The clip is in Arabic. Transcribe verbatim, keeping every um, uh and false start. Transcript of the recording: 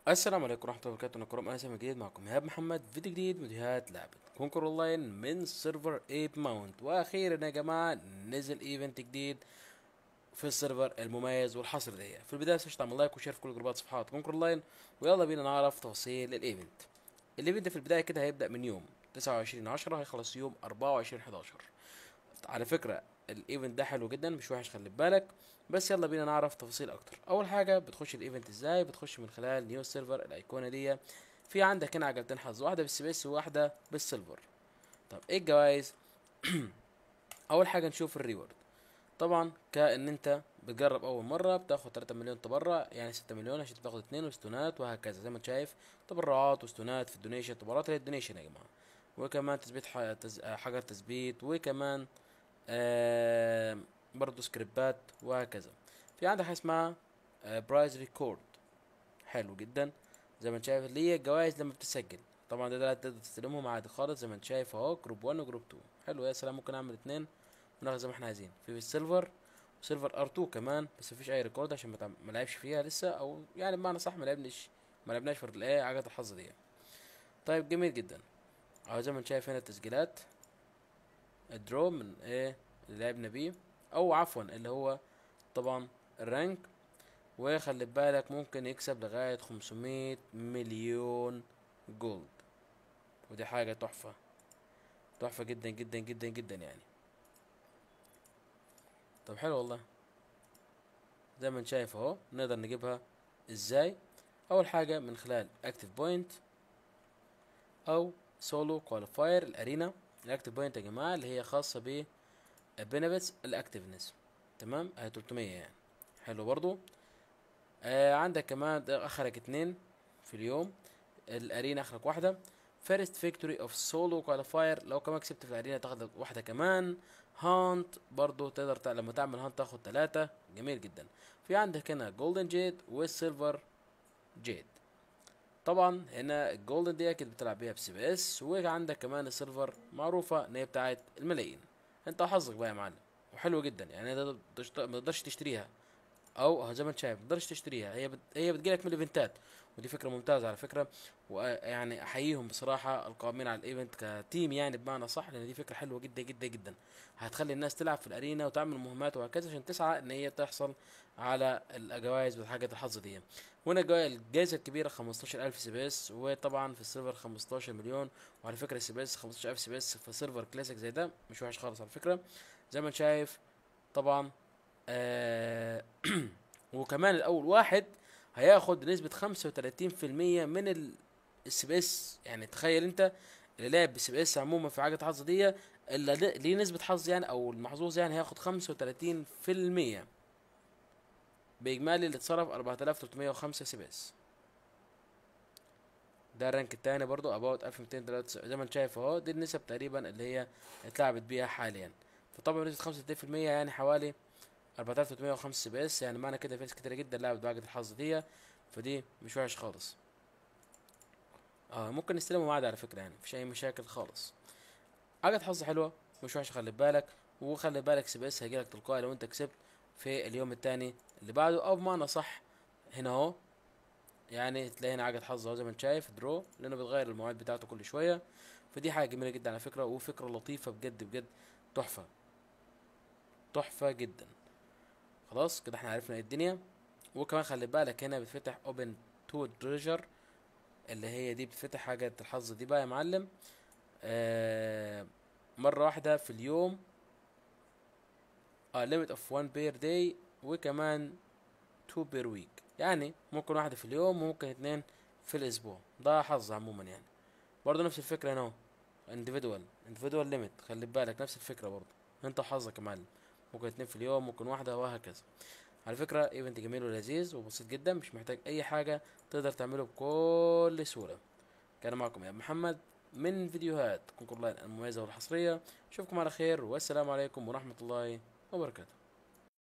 السلام عليكم ورحمة الله وبركاته. أنا كرم أنا سامي جديد معكم إيهاب محمد، فيديو جديد من فيديوهات لعبة كونكر أونلاين من سيرفر ايب ماونت. وأخيرا يا جماعة نزل ايفنت جديد في السيرفر المميز والحصر ده. في البداية متنساش تعمل لايك وشير في كل جروبات صفحات كونكر أونلاين، ويلا بينا نعرف تفاصيل الايفنت. الايفنت في البداية كده هيبدأ من يوم تسعة وعشرين عشرة، هيخلص يوم أربعة وعشرين حداشر. على فكرة الايفنت ده حلو جدا، مش وحش، خلي بالك. بس يلا بينا نعرف تفاصيل اكتر. اول حاجه بتخش الايفنت ازاي؟ بتخش من خلال نيو سيرفر، الايقونه دي. في عندك هنا عجلتين حظ، واحده بالسبيس وواحده بالسيلفر. طب ايه الجوائز؟ اول حاجه نشوف الريورد. طبعا كأن انت بتجرب اول مره بتاخد ثلاثة مليون تبرع، يعني ستة مليون عشان تاخد اتنين وستونات وهكذا زي ما انت شايف. تبرعات وستونات في الدونيشن، تبرعات للدونيشن يا جماعه. وكمان تثبيت ح- تز- حجر تثبيت، وكمان آه برضو سكريبات وهكذا. في عندك حاجه اسمها برايز ريكورد، حلو جدا. زي ما انت شايف اللي هي الجوائز لما بتسجل. طبعا ده, ده تقدر تستلمهم عادي خالص زي ما انت شايف اهو، جروب واحد وجروب اتنين. حلو يا سلام، ممكن اعمل اتنين وناخد زي ما احنا عايزين. في السيلفر وسيلفر ار اتنين كمان، بس مفيش اي ريكورد عشان ما تعم- ما لعبش فيها لسه، او يعني بمعنى صح ما لعبناش ما لعبناش في الايه عجله الحظ دي. طيب جميل جدا. اهو زي ما انت شايف هنا التسجيلات، الدرو من ايه اللي لعبنا بيه، او عفوا اللي هو طبعا الرانك. وخلي بالك ممكن يكسب لغاية خمسمية مليون جولد، ودي حاجة تحفة، تحفة جدا جدا جدا جدا يعني. طب حلو والله. زي ما انت شايف اهو نقدر نجيبها ازاي؟ اول حاجة من خلال اكتيف بوينت او سولو كواليفاير الارينا. الاكتيف بوينت يا جماعة اللي هي خاصة ب بنفيتس الاكتيفنس، تمام؟ اه تلتمية يعني. حلو برضو. آه عندك كمان ده اخرك اتنين في اليوم، الارينا اخرك واحده. فيرست فيكتوري اوف سولو كواليفاير، لو كمان كسبت في الارينا تاخد واحده كمان. هانت برضو تقدر تع... لما تعمل هانت تاخد ثلاثة. جميل جدا. في عندك هنا جولدن جيد والسيلفر جيد. طبعا هنا الجولدن دي اكيد بتلعب بيها بسي بي اس، وعندك كمان السيلفر معروفه ان هي بتاعت الملايين. انت حظك بقى يا معلم. وحلو جدا يعني، ده ما تقدرش تشتريها، او زي ما انت شايف متقدرش تشتريها، هي بت... هي بتجيلك من الايفنتات. ودي فكره ممتازه على فكره. ويعني احييهم بصراحه القائمين على الايفنت كتيم، يعني بمعنى صح، لان دي فكره حلوه جدا جدا جدا. هتخلي الناس تلعب في الارينا وتعمل مهمات وهكذا عشان تسعى ان هي تحصل على الجوائز والحاجات الحظ دي. وهنا الجوا- الجائزه الكبيره خمستاشر الف سي بي اس، وطبعا في السيرفر خمستاشر مليون. وعلى فكره السي بي اس خمستاشر الف سي بي اس في سيرفر كلاسيك زي ده مش وحش خالص على فكره. زي ما انت شايف طبعا. آه وكمان الاول واحد هياخد نسبة خمسة وتلاتين في المية من السي بي اس. يعني تخيل انت اللي لعب بالسي بي اس عموما في حاجة حظ دي، اللي ل- ليه نسبة حظ يعني، او المحظوظ يعني، هياخد خمسة وتلاتين في المية باجمالي اللي اتصرف اربعة الاف وتلتمية وخمسة سي بي اس. ده الرانك التاني برضو اباوت الف ومتين وتلاتة وتسعين. زي ما انت شايف اهو، دي النسب تقريبا اللي هي اتلعبت بيها حاليا. فطبعا نسبة خمسة وتلاتين في المية يعني حوالي اربعة الاف وتلتمية وخمسة سي بي اس. يعني معنى كده في ناس كتير جدا لعبت بعقد الحظ دي، فدي مش وحش خالص. اه ممكن نستلمه عادي على فكره، يعني مفيش اي مشاكل خالص. عقد حظ حلوه، مش وحش، خلي بالك. وخلي بالك سي بي اس هيجيلك تلقائي لو انت كسبت في اليوم التاني اللي بعده، او بمعنى صح هنا اهو. يعني تلاقي هنا عقد حظ اهو زي ما انت شايف درو، لانه بيتغير المواعيد بتاعته كل شويه. فدي حاجه جميله جدا على فكره، وفكره لطيفه بجد بجد. تحفه، تحفه جدا. خلاص كده احنا عرفنا ايه الدنيا. وكمان خلي بالك هنا بتفتح اوبن تو تريجر، اللي هي دي بتفتح حاجة الحظ دي بقى يا معلم. آه مرة واحدة في اليوم. اه limit of one per day، وكمان two per week. يعني ممكن واحدة في اليوم وممكن اتنين في الأسبوع. ده حظ عموما يعني. برضه نفس الفكرة هنا اهو، individual individual limit. خلي بالك نفس الفكرة برضه، انت حظك يا معلم. ممكن اتنين في اليوم، ممكن واحدة، وهكذا. على فكرة ايفنت جميل ولذيذ وبسيط جدا، مش محتاج اي حاجة، تقدر تعمله بكل سهولة. كان معكم يا محمد من فيديوهات كونكور لاين المميزة والحصرية. اشوفكم على خير، والسلام عليكم ورحمة الله وبركاته.